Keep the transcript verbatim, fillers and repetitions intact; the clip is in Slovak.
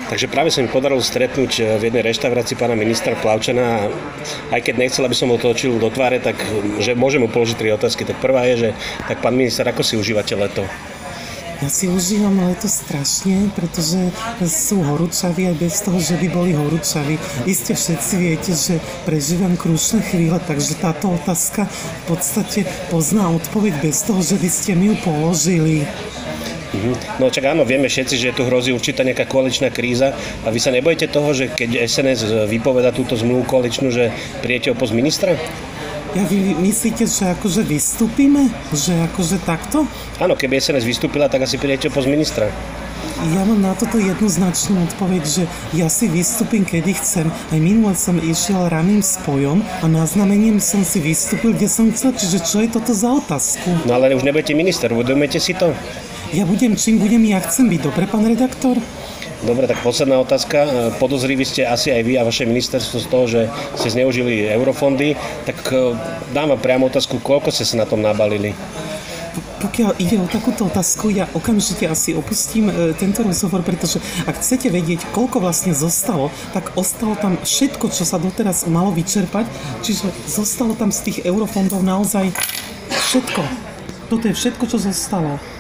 Takže práve sa mi podarilo stretnúť v jednej reštaurácii pána ministra Plavčana a aj keď nechcel, aby som ho točil do tváre, tak že môžem mu položiť tri otázky. Tak prvá je, že tak pán minister, ako si užívate leto? Ja si užívam leto strašne, pretože sú horúčaví aj bez toho, že by boli horúčaví. Iste všetci viete, že prežívam krušné chvíle, takže táto otázka v podstate pozná odpoveď bez toho, že by ste mi ju položili. No čak áno, vieme všetci, že tu hrozí určitá nejaká koaličná kríza a vy sa nebojete toho, že keď es en es vypoveda túto zmluvu koaličnú, že prijete o post ministra? Ja vy myslíte, že akože vystúpime? Že akože takto? Áno, keby es en es vystúpila, tak asi prijete o post ministra. Ja mám na toto jednoznačnú odpoveď, že ja si vystúpim, kedy chcem. Aj minule som išiel raným spojom a na znamením som si vystúpil, kde som chcel. Čiže čo je toto za otázku? No ale už nebudete minister, uvedomujete si to? Ja budem, čím budem, ja chcem byť. Dobre, pán redaktor? Dobre, tak posledná otázka. Podozriví ste asi aj vy a vaše ministerstvo z toho, že ste zneužili eurofondy. Tak dám vám priamo otázku, koľko ste sa na tom nabalili? Pokiaľ ide o takúto otázku, ja okamžite asi opustím e, tento rozhovor, pretože ak chcete vedieť, koľko vlastne zostalo, tak ostalo tam všetko, čo sa doteraz malo vyčerpať, čiže zostalo tam z tých eurofondov naozaj všetko. Toto je všetko, čo zostalo.